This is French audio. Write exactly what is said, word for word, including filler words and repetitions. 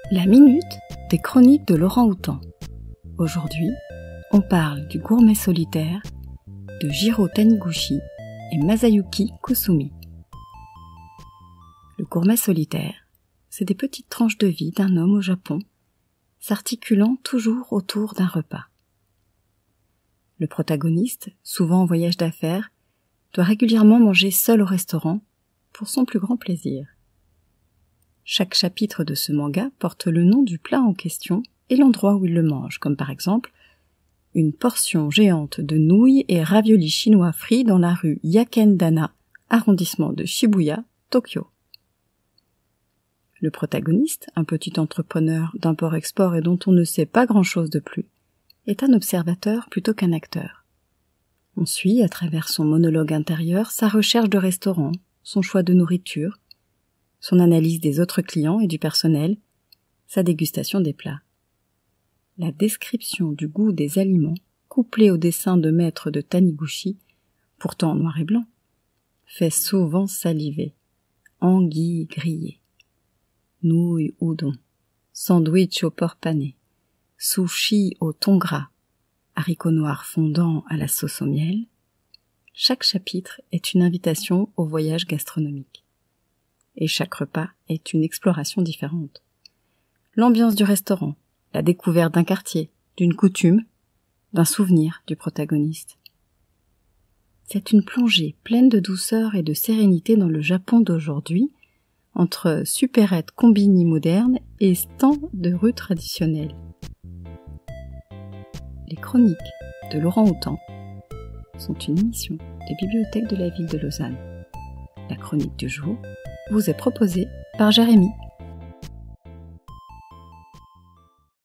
La minute des chroniques de Laurent Houtan. Aujourd'hui, on parle du gourmet solitaire de Jiro Taniguchi et Masayuki Kusumi. Le gourmet solitaire, c'est des petites tranches de vie d'un homme au Japon, s'articulant toujours autour d'un repas. Le protagoniste, souvent en voyage d'affaires, doit régulièrement manger seul au restaurant pour son plus grand plaisir. Chaque chapitre de ce manga porte le nom du plat en question et l'endroit où il le mange, comme par exemple une portion géante de nouilles et raviolis chinois frits dans la rue Yakendana, arrondissement de Shibuya, Tokyo. Le protagoniste, un petit entrepreneur d'import-export et dont on ne sait pas grand-chose de plus, est un observateur plutôt qu'un acteur. On suit, à travers son monologue intérieur, sa recherche de restaurant, son choix de nourriture, son analyse des autres clients et du personnel, sa dégustation des plats. La description du goût des aliments, couplée au dessin de maître de Taniguchi, pourtant en noir et blanc, fait souvent saliver. Anguilles grillées, nouilles udon, sandwich au porc pané, sushi au thon gras, haricots noirs fondants à la sauce au miel. Chaque chapitre est une invitation au voyage gastronomique. Et chaque repas est une exploration différente. L'ambiance du restaurant, la découverte d'un quartier, d'une coutume, d'un souvenir du protagoniste. C'est une plongée pleine de douceur et de sérénité dans le Japon d'aujourd'hui, entre supérettes combini modernes et stands de rue traditionnels. Les chroniques de Laurent Houtan sont une émission des bibliothèques de la ville de Lausanne. La chronique du jour vous est proposée par Jérémy.